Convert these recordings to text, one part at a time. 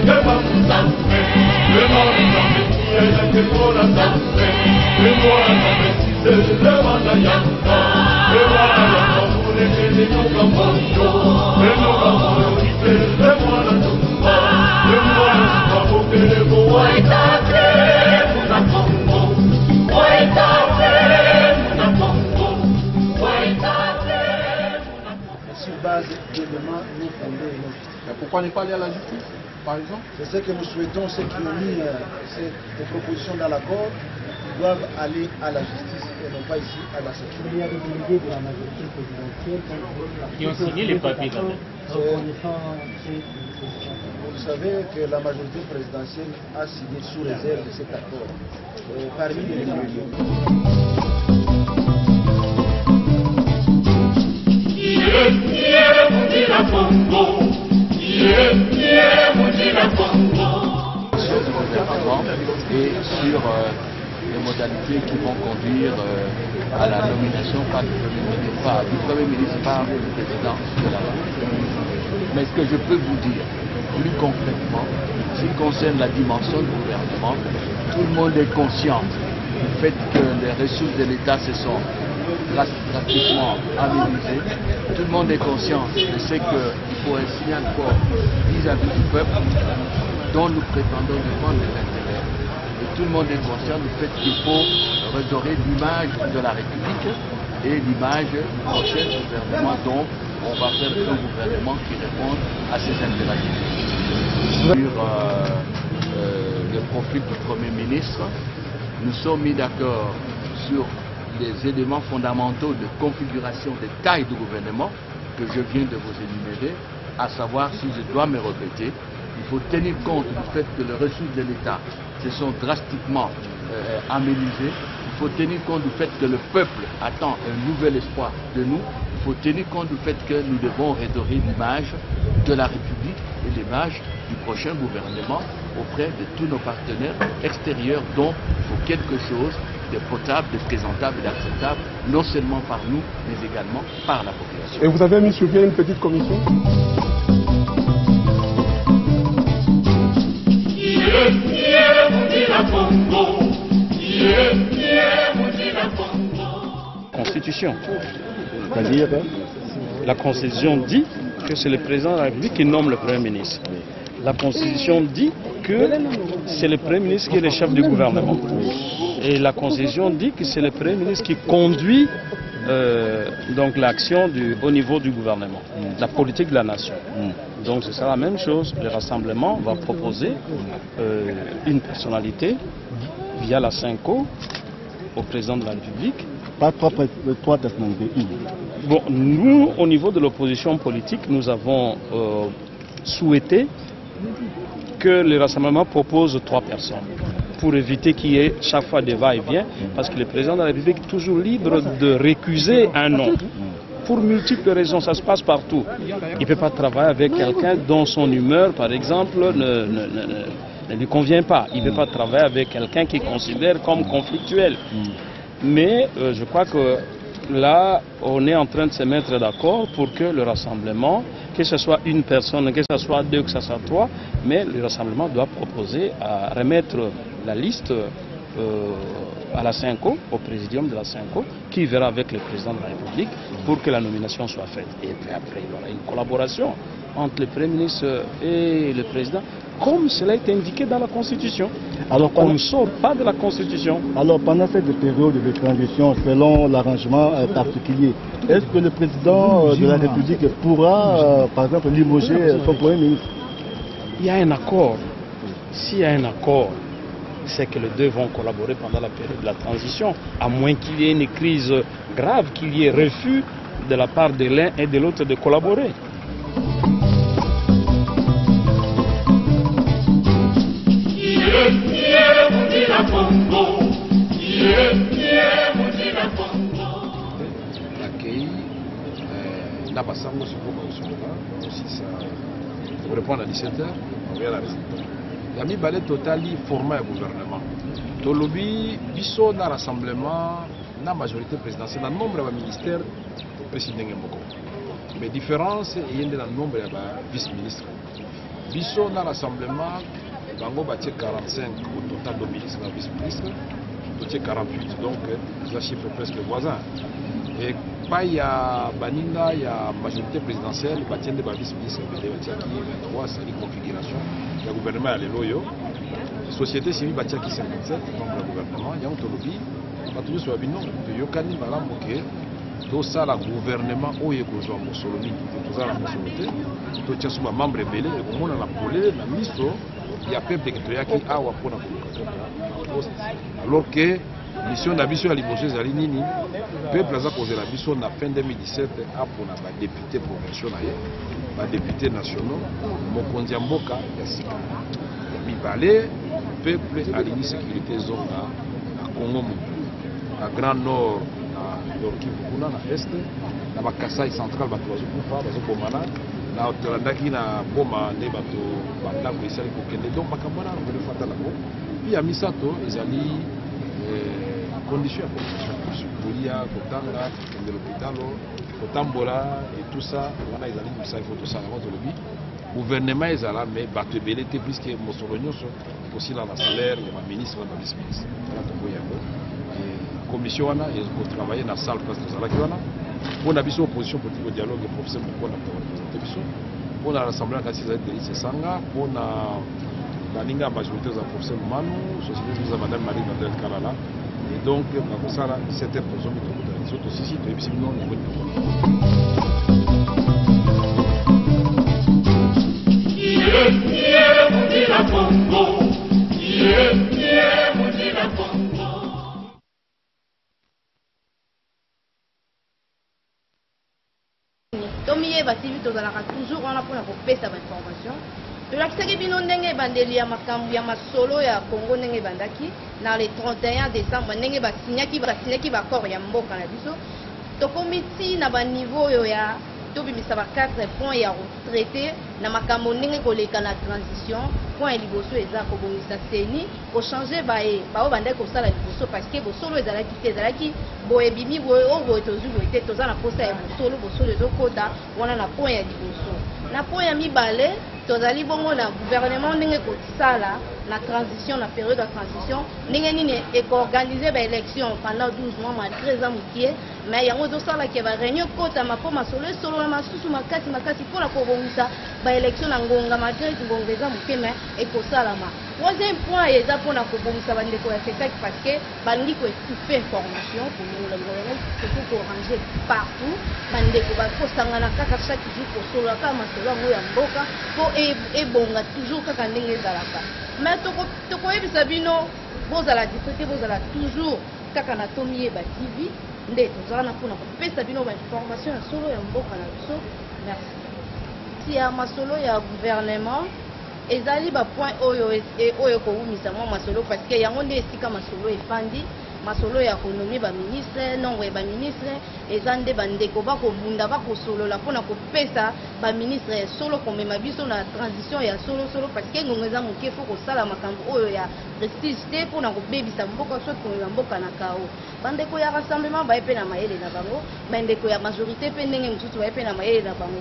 Pourquoi ne pas aller à la justice, par exemple? C'est ce que nous souhaitons, ceux qui ont mis ces propositions dans l'accord, doivent aller à la justice et non pas ici à la sécurité. Il y a des délégués de la majorité présidentielle qui ont signé les papiers quand même. Vous savez que la majorité présidentielle a signé sous réserve de cet accord. Parmi les délégués. Et sur les modalités qui vont conduire à la nomination par du Premier ministre par le président de la République. Mais ce que je peux vous dire, plus concrètement, ce qui concerne la dimension du gouvernement, tout le monde est conscient du fait que les ressources de l'État se sont drastiquement amélisées. Tout le monde est conscient de ce qu'il faut un signal fort vis-à-vis du peuple dont nous prétendons défendre les intérêts. Et tout le monde est conscient du fait qu'il faut redorer l'image de la République et l'image du prochain gouvernement dont on va faire un gouvernement qui réponde à ces impératifs. Sur le profil du Premier ministre, nous sommes mis d'accord sur les éléments fondamentaux de configuration des tailles du gouvernement que je viens de vous énumérer, à savoir, si je dois me répéter, il faut tenir compte du fait que les ressources de l'État se sont drastiquement amélisées. Il faut tenir compte du fait que le peuple attend un nouvel espoir de nous. Il faut tenir compte du fait que nous devons redorer l'image de la République et l'image du prochain gouvernement auprès de tous nos partenaires extérieurs dont il faut quelque chose de potable, de présentable et d'acceptable, non seulement par nous, mais également par la population. Et vous avez mis sur pied une petite commission? Constitution. C'est-à-dire, la Constitution dit que c'est le président de la République qui nomme le Premier ministre. La Constitution dit que c'est le Premier ministre qui est le chef du gouvernement. Et la Constitution dit que c'est le Premier ministre qui conduit donc l'action au niveau du gouvernement, la politique de la nation. Donc c'est ça la même chose. Le Rassemblement va proposer une personnalité via la Cinco au président de la République. Pas trois personnalités. Bon, nous, au niveau de l'opposition politique, nous avons souhaité que le Rassemblement propose 3 personnes pour éviter qu'il y ait chaque fois des va-et-vient, parce que le président de la République est toujours libre de récuser un nom. Pour multiples raisons, ça se passe partout. Il ne peut pas travailler avec quelqu'un dont son humeur, par exemple, ne lui convient pas. Il ne peut pas travailler avec quelqu'un qu'il considère comme conflictuel. Mais je crois que là, on est en train de se mettre d'accord pour que le Rassemblement, que ce soit une personne, que ce soit 2, que ce soit 3, mais le Rassemblement doit proposer à remettre la liste à la Cinco, au présidium de la Cinco, qui verra avec le président de la République pour que la nomination soit faite. Et puis après, il y aura une collaboration entre le Premier ministre et le président, comme cela est indiqué dans la Constitution. Alors on ne sort pas de la Constitution. Alors pendant cette période de transition, selon l'arrangement particulier, est-ce que le président de la République pourra, par exemple, limoger son Premier ministre? Il y a un accord. S'il y a un accord, c'est que les deux vont collaborer pendant la période de la transition, à moins qu'il y ait une crise grave, qu'il y ait refus de la part de l'un et de l'autre de collaborer. L'accueil, la Bassango sur aussi ça, pour répondre à 17h, on verra la résultat. Il y a mis balai total format gouvernement. Tolobi, biso na rassemblement, na majorité présidentielle, na nombre de ministères, président Mboko. Mais différence, il y a un nombre de vice-ministres. biso na rassemblement bango batie 45 au total de ministres et vice-ministres, batie 48, donc ça chiffre presque voisin. Et pas il y a baninga, il y a majorité présidentielle, batie de vice-ministres, batie qui 23, c'est une configuration. Il y a gouvernement à l'Eloyo, société civile batie qui 57, donc le gouvernement, il y a un tolobi, pas toujours sur la binon, de Yokani Malamoke. Tout ça, le gouvernement, où il y a besoin de Solomon, tout ça, la majorité, tout ça, c'est membre belé, et on a la polée, la mise, il y a peuple qui a pour la communication. Alors que la mission de la mission à l'Ibosé Zalinini, le peuple a posé la mission en fin 2017 pour les députés provinciaux, les députés nationaux, Mokondiamboka, Yassika. Mibalé, le peuple a l'insécurité zone à Congo, à Grand Nord. Kuna na est na bakasai central bato bazokufa bazobomana na tolandaki na boma nde bato bandako esali kokende donc makambo wana vele fatala ko puis ya misato ezali condition ya population kolia kotanga kokende l'hôpitalo kotambola et tout ça wana ezali misa ifo tosala yango tolobi gouvernement ezala mais bato ebele te puisque mosolo nyonso ekosila na salaire ya baministre na bavice-ministre wana tokoyi yango commission wana pour travailler dans la salle parce que ça là qui wana on a biso opposition politique au dialogue le professeur Moko na présenter biso on a l'assemblée quand ils ont dit sanga on a baninga majorité za professeur Manu société de madame Marie Nadel Kalala et donc na kosala 17h pour zomi to surtout ici to ebisi non ni Tomiye bativi tozalaka toujours wana mpona kopesa bainformation tolakisaki bino ndenge ebandeli ya makambo ya masolo ya Congo ndenge ebandaki na le 31 décembre ndenge basinyaki bakor ya mboka na biso tokomi ti na baniveau oyo ya tobimisa ba 4 points ya retraité na makambo ndenge koleka na transition point ya liboso eza kobongisa seni kochange bao bandaki kosala liboso parce que bosolo ezalaki te ezalaki boye bimi boye oyo boye tozwi boye te toza na posa ya bosolo ezokota wana na point ya liboso na point ya mibale tozali bongo na gouvernement ndenge kosala na transition na période de transition ndenge nini ekoorganize baélection pendant 12 mois malgré eza mokie mais yango ezosalaki baréunion ekotama mpo masolo esolola masusu makasi mpona kobongisa baélection na ngonga malgré ngonga eza moke mais ekosalama troisième point eza mpona kobongisa bandeko ya sekaki parce que balingi koétouffe information kolongola gouvernement surtout koranger partout bandeko bakosangana kaka chaque jour kosolola kaka masolo yango ya mboka mpo ebonga toujours kaka ndenge ezalaka mais tokoyebisa bino bozala distrité bozala toujours kaka na tomiyeba tv nde tozala mpona kopesa bino bainformation ya solo ya mboka na biso merci ti ya masolo ya gouvernement ezali bapoint oyo kowumisa mwa masolo parce que yango nde esika masolo efandi masolo ya konomi baministre nombre ya baministre eza nde bandeko bakobunda bakosolola mpona kopesa baministre ya solo komema biso na transition ya solo parce que ngongo eza moke fo kosala makambo oyo ya prestige te mpona kobebisa mboka soit komema mboka na kao bandeko ya rassemblement baye mpe na mayele na bango bandeko ya majorité mpe ndenge mosusu baye mpe na mayele na bango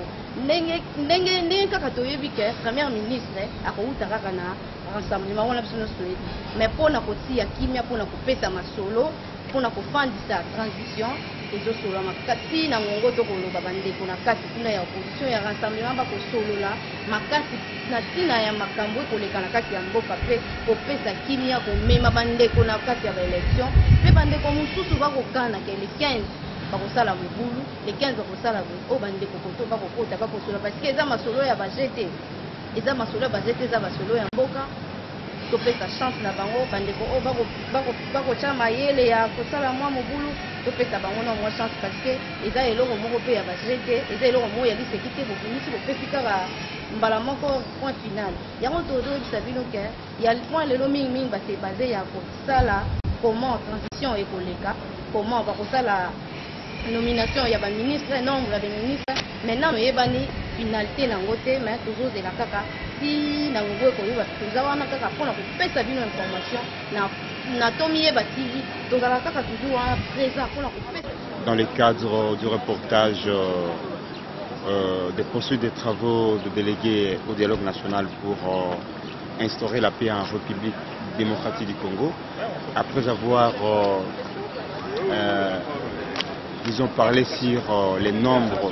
ndenge kaka toyebi ke premier ministre akouta kaka na rassemblement wana biso nyonso toyebi mais mpona kotia kimia mpona kopesa masolo mpona kofandisa transition ezosolola makasi na ngongo tokoloba bandeko na kati kuna ya opposition ya rassemblement bakosolola makasi na ntina ya makambo ekoleka na kati ya mboka mpe kopesa kimia komema bandeko na kati ya baélection mpe bandeko mosusu bakokana ke le 15 bakosala mobulu le 15 bakosala oyo bandeko koto bakokota bakosolola parce que eza masolo ya bajete eza masolo ya bajete eza basolo ya mboka topesa chance na bango bandeko oyo bakotya mayele ya kosala mwa mobulu topesa bango na mwa chance parce que eza eloko moko mpe ya bajete eza eloko moko ya liseki te bobimisi bopesi kaka mbala moko point final yango tozoyebisa bino ke ya point lelo mingimingi bato ebase ya kosala comment transition ekoleka comment bakosala nomination ya baministre nombre ya baministre maintenant noyebani finalité nango te mais tozozela kaka si na ngongo ekoyeba toza wana kaka mpona kopesa bino information na tomiyeba tv tozala kaka toujours wana présent mpona kopesa. Dans le cadre du reportage de poursuite des travaux de délégués au dialogue national pour instaurer la paix en République démocratique du Congo, après avoir disons, parlé sur les nombres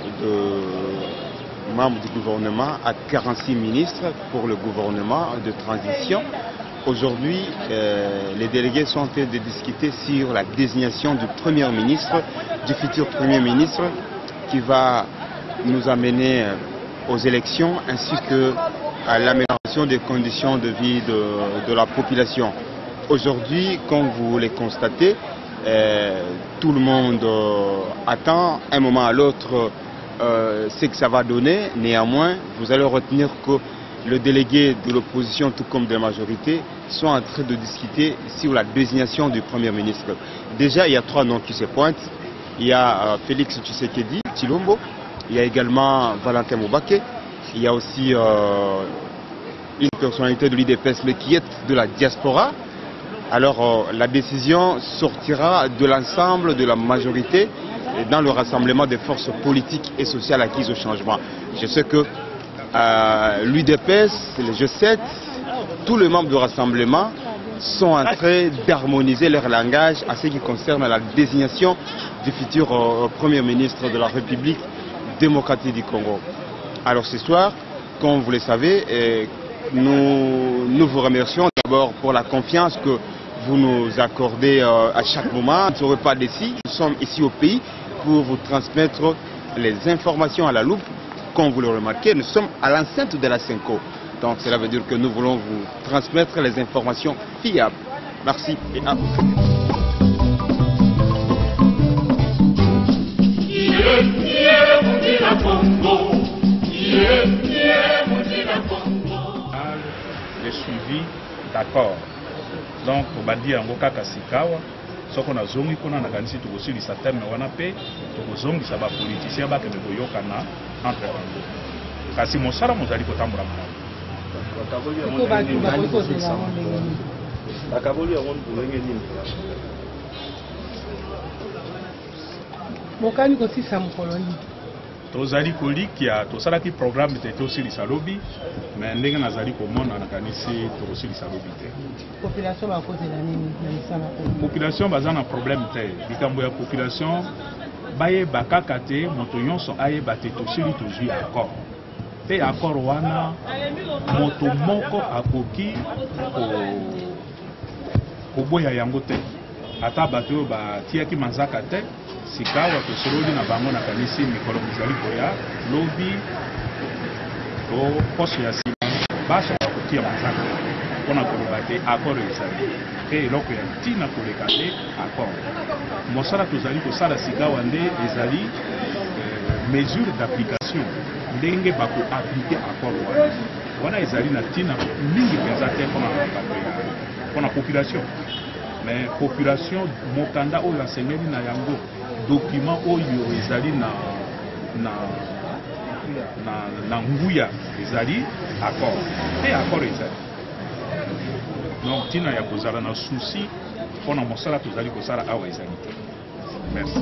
de membres du gouvernement à 46 ministres pour le gouvernement de transition. Aujourd'hui, les délégués sont en train de discuter sur la désignation du Premier ministre, du futur Premier ministre, qui va nous amener aux élections, ainsi que à l'amélioration des conditions de vie de la population. Aujourd'hui, comme vous le constatez, tout le monde attend un moment à l'autre ce que ça va donner. Néanmoins, vous allez retenir que le délégué de l'opposition, tout comme de la majorité, sont en train de discuter sur la désignation du Premier ministre. Déjà, il y a 3 noms qui se pointent. Il y a Félix Tshisekedi, Tshilombo. Il y a également Valentin Mubake. Il y a aussi une personnalité de l'UDPS, mais qui est de la diaspora. Alors, la décision sortira de l'ensemble de la majorité dans le rassemblement des forces politiques et sociales acquises au changement. Je sais que l'UDPS, le G7, tous les membres du rassemblement sont en train d'harmoniser leur langage à ce qui concerne la désignation du futur Premier ministre de la République démocratique du Congo. Alors ce soir, comme vous le savez, nous vous remercions d'abord pour la confiance que vous nous accordez à chaque moment. Vous ne serez pas d'ici, nous sommes ici au pays pour vous transmettre les informations à la loupe. Comme vous le remarquez, nous sommes à l'enceinte de la Senko. Donc cela veut dire que nous voulons vous transmettre les informations fiables. Merci et à vous. Le suivi d'accord. Donc, on va dire en Kaka Sikawa, ce qu'on a zongi qu'on a organisé tout aussi, ça terme on a payé, tout zongi ça va politicien, bah que nous voyons qu'on a entre eux. Parce que mon salaire, mon ali côté moi. Mokani kosi sa mkoloni. Tozali kolikia tosala ki programme était aussi li salobi mais ndenge nazali komona nakanisi to aussi li salobi te. Population ba cause la nini na misala ko. Population baza na problème te. Likambo ya population baye bakaka te moto nyonso aye bate aussi li tozui accord. Pe accord wana moto moko akoki ko boya yango te. Ata bato ba tiaki manzaka te. Sikawa tosololi na bango na kanisi mikolo mizali koya lobi to poso ya sima basa ya kotia manzaka mpona koloba te accord ezali pe eloko ya ntina koleka te accord mosala tozali kosala sikawa nde ezali mesure d'application ndenge bako-aplike accord wana ezali na ntina mingi mpenza te mpona population mais population mokanda oyo asengeli na yango document oyo ezali na nguya ezali accord et accord ezali donc tina ya kozala na souci mpona mosala tozali kosala awa ezali te. Merci.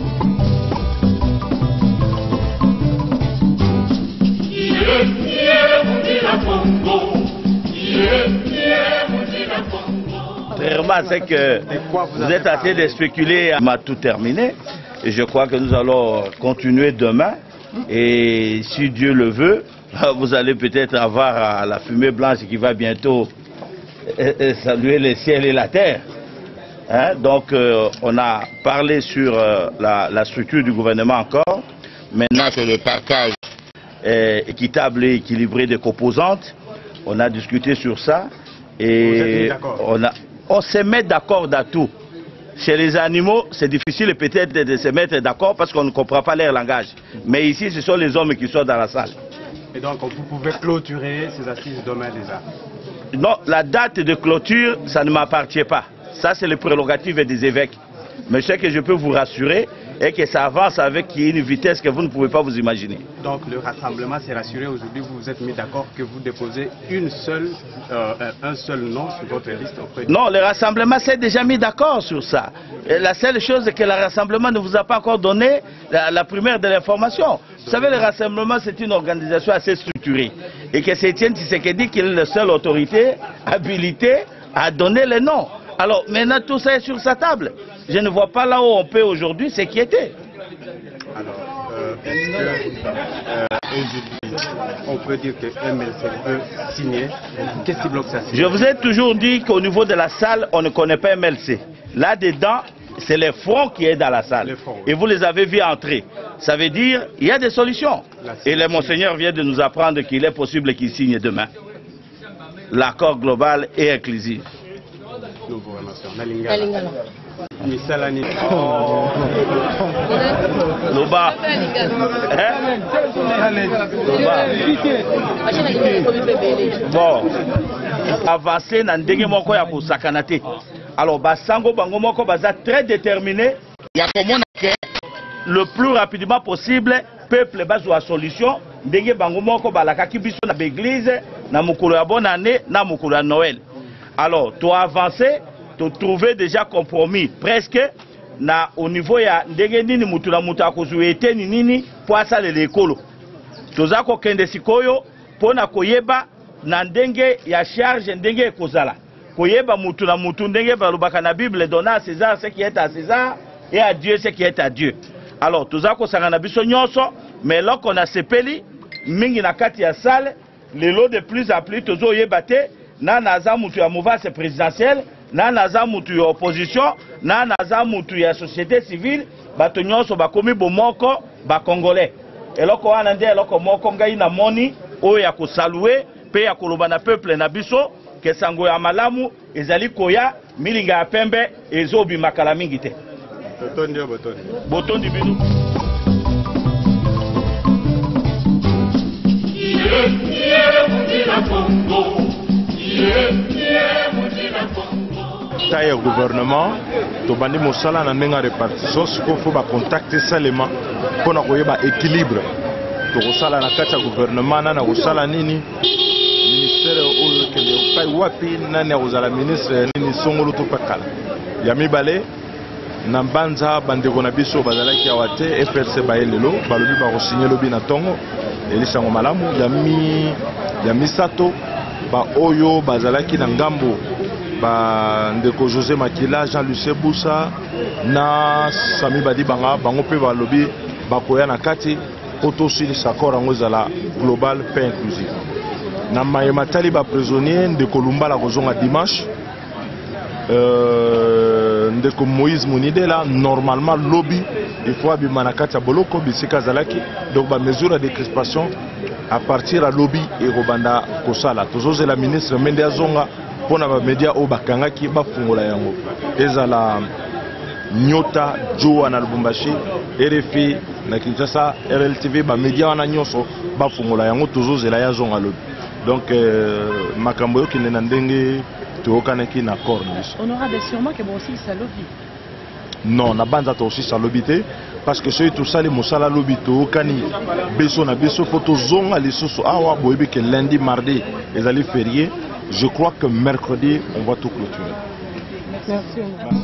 Contrairement, c'est que vous êtes assez de spéculer, on a tout terminé. Et je crois que nous allons continuer demain. Et si Dieu le veut, vous allez peut-être avoir la fumée blanche qui va bientôt saluer le ciel et la terre. Hein? Donc, on a parlé sur la structure du gouvernement encore. Maintenant, c'est le partage équitable et équilibré des composantes. On a discuté sur ça. Et on se met d'accord dans tout. Chez les animaux, c'est difficile peut-être de se mettre d'accord parce qu'on ne comprend pas leur langage. Mais ici, ce sont les hommes qui sont dans la salle. Et donc, vous pouvez clôturer ces assises demain déjà? Non, la date de clôture, ça ne m'appartient pas. Ça, c'est les prérogatives des évêques. Mais ce que je peux vous rassurer, et que ça avance avec une vitesse que vous ne pouvez pas vous imaginer. Donc le rassemblement s'est rassuré aujourd'hui, vous vous êtes mis d'accord que vous déposez un seul nom sur votre liste auprès de... Non, le rassemblement s'est déjà mis d'accord sur ça. Et la seule chose c'est que le rassemblement ne vous a pas encore donné la primaire de l'information. Vous savez, le rassemblement c'est une organisation assez structurée. Et que c'est Etienne Tshisekedi qui est la seule autorité habilitée à donner les noms. Alors maintenant tout ça est sur sa table. Je ne vois pas là où on peut aujourd'hui s'inquiéter. Alors, est-ce qu'aujourd'hui, on peut dire que MLC peut signer? Qu'est-ce qui bloque ça? Je vous ai toujours dit qu'au niveau de la salle, on ne connaît pas MLC. Là-dedans, c'est le front qui est dans la salle. Et vous les avez vus entrer. Ça veut dire qu'il y a des solutions. Et le Monseigneur vient de nous apprendre qu'il est possible qu'il signe demain l'accord global et inclusif. Nous vous remercions. Nalingala. Misalani. Loba. Bon. Avancer dans ndenge moko ya kosakana te. Alors basango bango moko baza très déterminé. Ya komona ke le plus rapidement possible peuple bazwa solution ndenge bango moko balakaki biso na l'église na mukolo ya bonne année na mukolo ya Noël. Alors tu as avancé, tu trouver déjà compromis presque na au niveau ya ndenge nini mutu na mutu akozuete nini po asala lekolo. Toza ko kende sikoyo pona koyeba na ndenge ya charge ndenge ekozala. Koyeba mutu na mutu ndenge balobaka na Bible donner à César ce qui est à César et à Dieu ce qui est à Dieu. Alors toza ko sangana biso nyonso mais là qu'on a sepeli mingi na kati ya salle les lots de plus en plus tozo yebate na naza mutu ya mouvance présidentielle na naza mutu ya opposition na naza mutu ya société civile bato nyonso bakomi bomoko ba congolais eloko wana nde eloko moko ngai na moni oyo ya kosalue pe ya koloba na peuple na biso ke sango ya malamu ezali koya milinga ya pembe ezobi makala mingi te botondi bino taille au gouvernement, tobandi mosala na ndenge répartition siko faut ba contacter salema pona koyeba équilibre. Tokosala na kati ya gouvernement na kosala nini ministère oyo kende pai wapi nani akozala ministre nini songolo to pakala. Ya mibale na mbanza bandeko na biso bazalaki awa te FRC baelelo balobi ba kosigner lobi na tongo elisango malamu ya misato ba oyo bazalaki na ngambo ba ndeko José Makila, Jean-Lucien Boussa na Sami Badibanga bango pe balobi bakoya na kati poto sur sakora ngozala global paix inclusif na mayema tali ba prisonnier ndeko Lumbala kozonga dimanche ndeko Moïse Mounidela normalement lobby il faut abima na kati ya boloko bisika zalaki donc ba mesure de crispation à partir à lobby et robanda kosala tozoze la ministre Mende Azonga pona ba media o bakangaki bafungola yango ezala Nyota Joa na Lubumbashi RFI na Kinshasa RLTV ba media wana nyonso bafungola yango tozozela ya zonga lobby donc makambo yo kinena ndenge tokanaki na corniche on aura sûrement que bon aussi ça lobby non na banza to aussi ça lobby te parce que ceux tout ça les mosala lobby to kani beso na beso photo zonga les soso awa boyebi que lundi mardi les allés fériés. Je crois que mercredi, on va tout clôturer. Merci.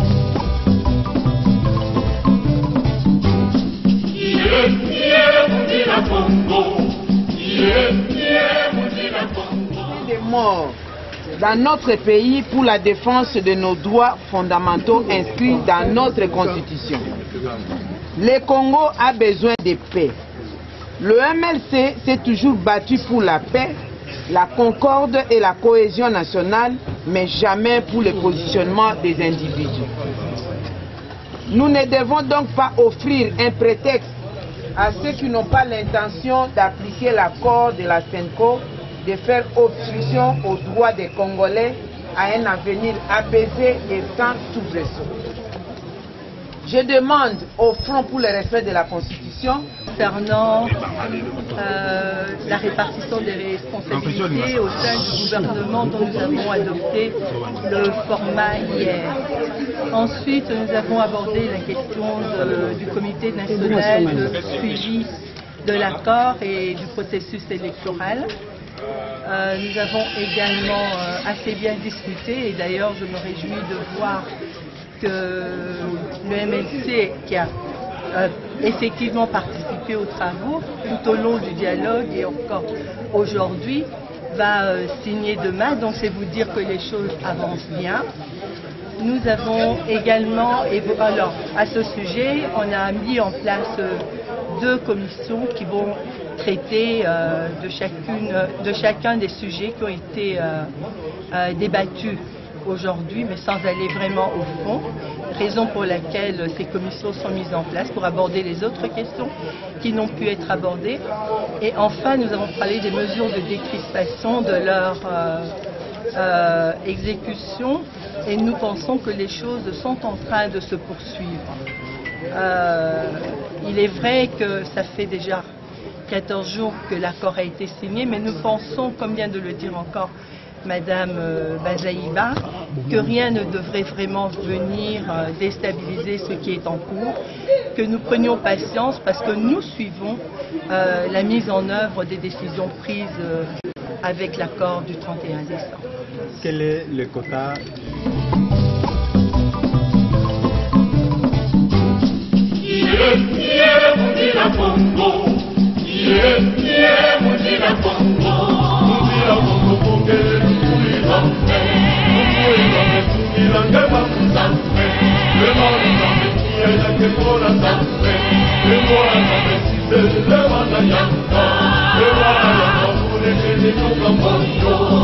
Des morts dans notre pays pour la défense de nos droits fondamentaux inscrits dans notre constitution. Le Congo a besoin de paix. Le MLC s'est toujours battu pour la paix, la concorde et la cohésion nationale, mais jamais pour le positionnement des individus. Nous ne devons donc pas offrir un prétexte à ceux qui n'ont pas l'intention d'appliquer l'accord de la CENCO, de faire obstruction aux droits des Congolais à un avenir apaisé et sans soubresaut. Je demande au Front pour le respect de la Constitution concernant la répartition des responsabilités au sein du gouvernement dont nous avons adopté le format hier. Ensuite, nous avons abordé la question du comité national de suivi de l'accord et du processus électoral. Nous avons également assez bien discuté et d'ailleurs je me réjouis de voir que le MLC qui a effectivement participé aux travaux tout au long du dialogue et encore aujourd'hui va signer demain, donc c'est vous dire que les choses avancent bien. Nous avons également, alors à ce sujet, on a mis en place 2 commissions qui vont traiter de chacun des sujets qui ont été débattus aujourd'hui, mais sans aller vraiment au fond, raison pour laquelle ces commissions sont mises en place pour aborder les autres questions qui n'ont pu être abordées. Et enfin, nous avons parlé des mesures de décrispation, de leur exécution, et nous pensons que les choses sont en train de se poursuivre. Il est vrai que ça fait déjà 14 jours que l'accord a été signé, mais nous pensons, comme vient de le dire encore Madame Bazaïba, que rien ne devrait vraiment venir déstabiliser ce qui est en cours, que nous prenions patience parce que nous suivons la mise en œuvre des décisions prises avec l'accord du 31 décembre. Quel est le quota ? Le